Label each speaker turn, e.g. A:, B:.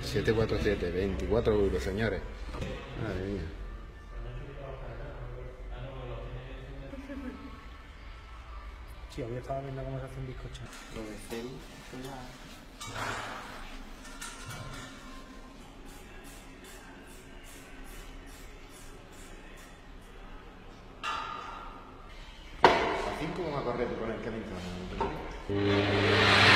A: 747, 24 euros, señores. Madre mía.
B: Sí, hoy estaba viendo cómo se hace un bizcocho.
C: Lo de Celi, eso ya...
A: ¿A 5 vamos a correr con el camino?